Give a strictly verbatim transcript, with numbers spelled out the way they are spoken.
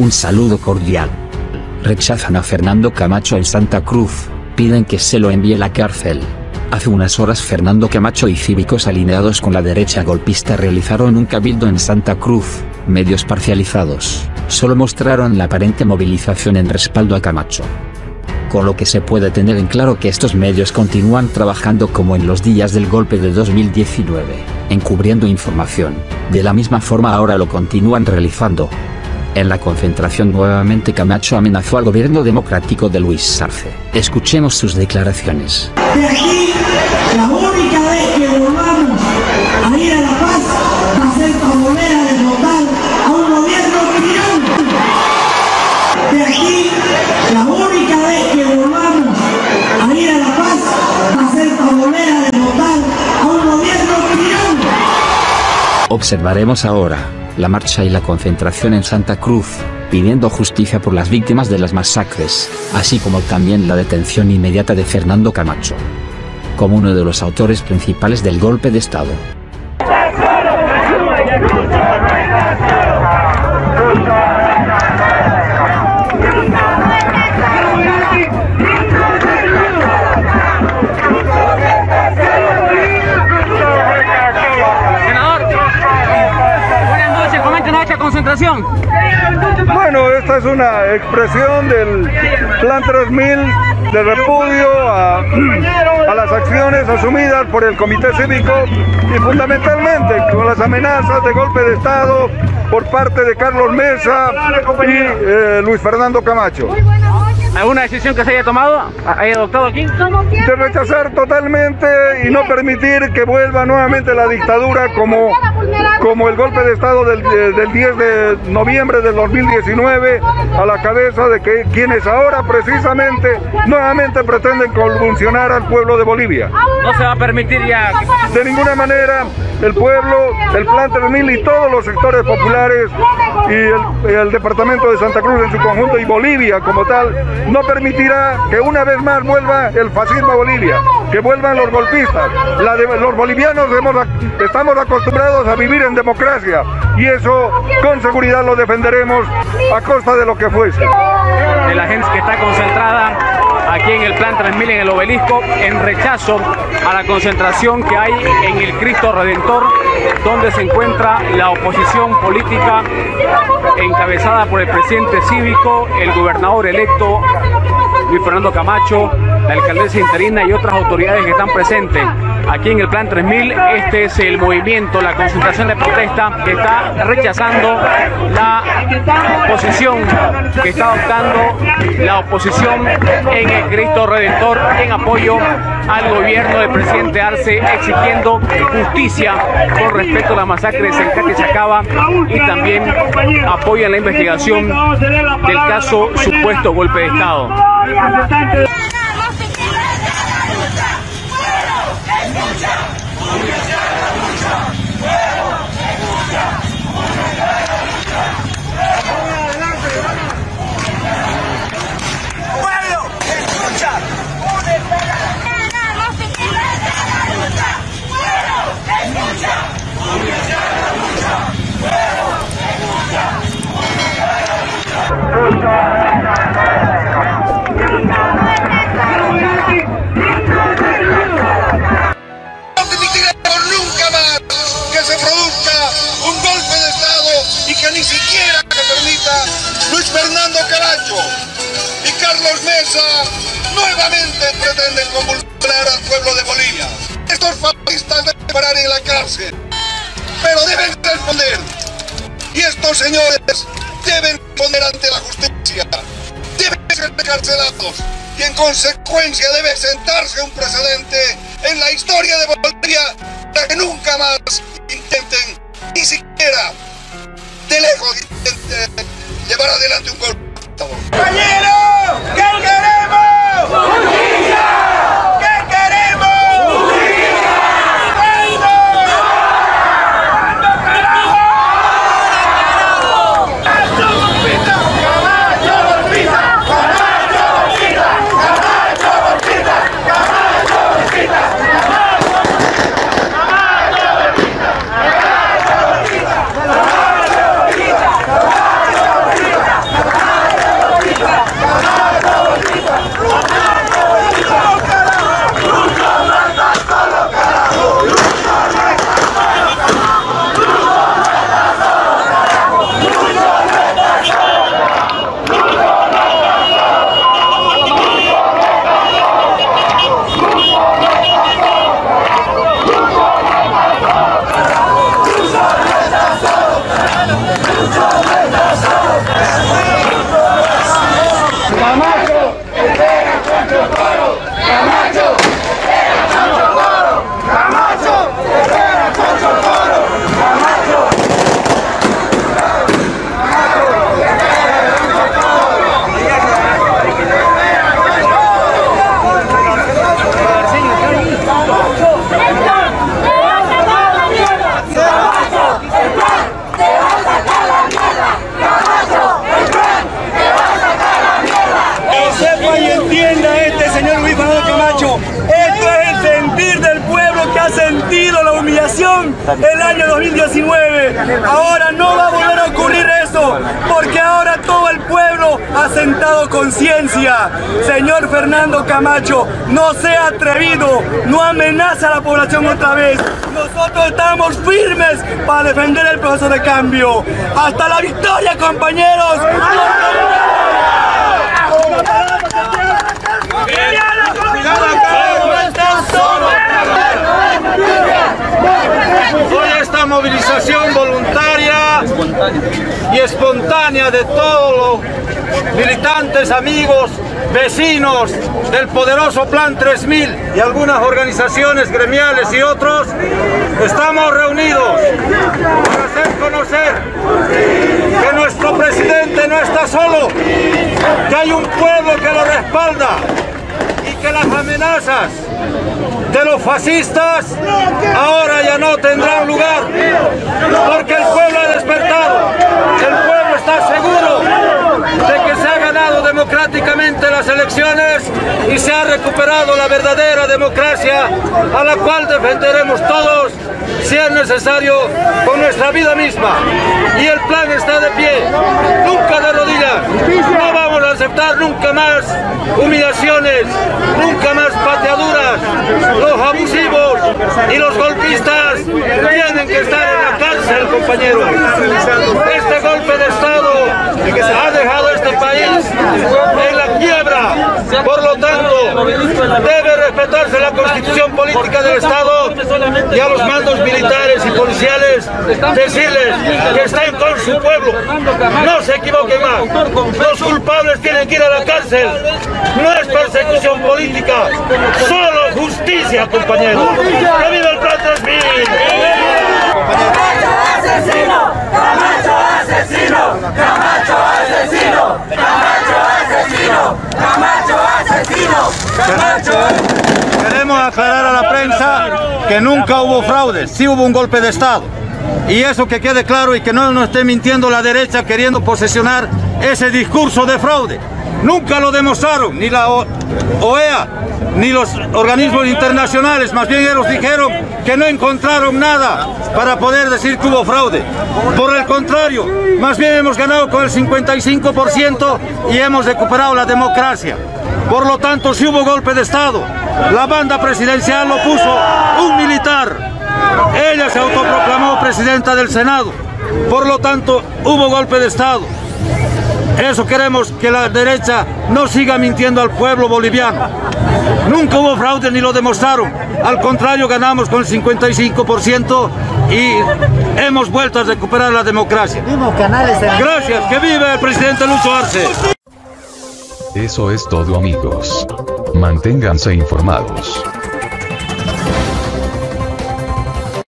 Un saludo cordial. Rechazan a Fernando Camacho en Santa Cruz, piden que se lo envíe a la cárcel. Hace unas horas Fernando Camacho y cívicos alineados con la derecha golpista realizaron un cabildo en Santa Cruz. Medios parcializados solo mostraron la aparente movilización en respaldo a Camacho, con lo que se puede tener en claro que estos medios continúan trabajando como en los días del golpe de dos mil diecinueve, encubriendo información. De la misma forma ahora lo continúan realizando. En la concentración nuevamente Camacho amenazó al gobierno democrático de Luis Arce. Escuchemos sus declaraciones. De aquí, la única vez que volvamos a ir a La Paz va a ser para volver a derrotar a un gobierno tirano. De aquí, la única vez que volvamos a ir a La Paz va a ser para volver a derrotar a un gobierno tirano. Observaremos ahora la marcha y la concentración en Santa Cruz, pidiendo justicia por las víctimas de las masacres, así como también la detención inmediata de Fernando Camacho, como uno de los autores principales del golpe de Estado. Concentración. Bueno, esta es una expresión del Plan tres mil de repudio a, a las acciones asumidas por el Comité Cívico y fundamentalmente con las amenazas de golpe de Estado por parte de Carlos Mesa y eh, Luis Fernando Camacho. ¿Alguna decisión que se haya tomado, haya adoptado aquí? De rechazar totalmente y no permitir que vuelva nuevamente la dictadura como, como el golpe de Estado del, del diez de noviembre del dos mil diecinueve, a la cabeza de que quienes ahora precisamente nuevamente pretenden convulsionar al pueblo de Bolivia. No se va a permitir ya. De ninguna manera el pueblo, el Plan tres mil y todos los sectores populares y el, el departamento de Santa Cruz en su conjunto y Bolivia como tal, no permitirá que una vez más vuelva el fascismo a Bolivia, que vuelvan los golpistas. La de, los bolivianos hemos, estamos acostumbrados a vivir en democracia y eso con seguridad lo defenderemos a costa de lo que fuese. De la gente que está concentrada aquí en el Plan tres mil en el Obelisco en rechazo a la concentración que hay en el Cristo Redentor, donde se encuentra la oposición política encabezada por el presidente cívico, el gobernador electo Luis Fernando Camacho, la alcaldesa interina y otras autoridades que están presentes aquí en el Plan tres mil. Este es el movimiento, la concentración de protesta que está rechazando la posición que está adoptando la oposición en el Cristo Redentor en apoyo al gobierno del presidente Arce, exigiendo justicia con respecto a las masacres en Cachacaba y también apoyan la investigación del caso supuesto golpe de Estado. Ni siquiera que permita Luis Fernando Camacho y Carlos Mesa nuevamente pretenden convulsionar al pueblo de Bolivia. Estos fascistas deben parar en la cárcel, pero deben responder. Y estos señores deben responder ante la justicia, deben ser encarcelados y en consecuencia debe sentarse un precedente en la historia de Bolivia para que nunca más intenten ni siquiera de lejos intenten llevar adelante un golpe. ¡Compañeros! ¿Qué queremos? ¡Justicia! ¿Qué queremos? ¡Justicia! ¡Cuándo! ¡Cuándo, carajo! ¡Camacho golpista! ¡Camacho golpista! ¡Camacho golpista! ¡Camacho golpista! ¡Camacho golpista! ¡Camacho golpista! el año dos mil diecinueve. Ahora no va a volver a ocurrir eso, porque ahora todo el pueblo ha sentado conciencia. Señor Fernando Camacho, no sea atrevido, no amenaza a la población otra vez. Nosotros estamos firmes para defender el proceso de cambio. ¡Hasta la victoria, compañeros! Hoy esta movilización voluntaria y espontánea de todos los militantes, amigos, vecinos del poderoso Plan tres mil y algunas organizaciones gremiales y otros, estamos reunidos para hacer conocer que nuestro presidente no está solo, que hay un pueblo que lo respalda y que las amenazas de los fascistas ahora ya no tendrán lugar, porque el pueblo ha despertado, el pueblo está seguro de que se ha ganado democráticamente las elecciones y se ha recuperado la verdadera democracia, a la cual defenderemos todos, si es necesario, con nuestra vida misma. Y el plan está de pie, nunca de rodillas. No vamos a aceptar nunca más humillaciones, nunca más pateaduras. Los abusivos y los golpistas tienen que estar en la cárcel, compañeros. Este golpe de Estado ha dejado a este país en la quiebra. Por lo tanto, debe respetarse la constitución política del Estado y a los mandos militares y policiales decirles que estén con su pueblo. No se equivoquen más. Los culpables tienen que ir a la cárcel. No es persecución política, solo justicia, compañeros. ¡Que viva el Plan tres mil! ¡Camacho asesino! ¡Camacho asesino! ¡Camacho asesino! ¡Camacho asesino! ¡Camacho asesino! ¡Camacho asesino! Queremos aclarar a la prensa que nunca hubo fraude, sí hubo un golpe de Estado. Y eso que quede claro y que no nos esté mintiendo la derecha queriendo posesionar ese discurso de fraude. Nunca lo demostraron, ni la O E A, ni los organismos internacionales. Más bien ellos dijeron que no encontraron nada para poder decir que hubo fraude. Por el contrario, más bien hemos ganado con el cincuenta y cinco por ciento y hemos recuperado la democracia. Por lo tanto, si hubo golpe de Estado, la banda presidencial lo puso un militar. Ella se autoproclamó presidenta del Senado. Por lo tanto, hubo golpe de Estado. Eso queremos, que la derecha no siga mintiendo al pueblo boliviano. Nunca hubo fraude ni lo demostraron. Al contrario, ganamos con el cincuenta y cinco por ciento y hemos vuelto a recuperar la democracia. Gracias, que vive el presidente Lucho Arce. Eso es todo, amigos. Manténganse informados.